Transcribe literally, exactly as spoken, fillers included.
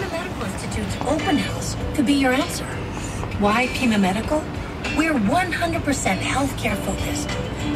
Pima Medical Institute's open house could be your answer. Why Pima Medical? We're one hundred percent healthcare focused.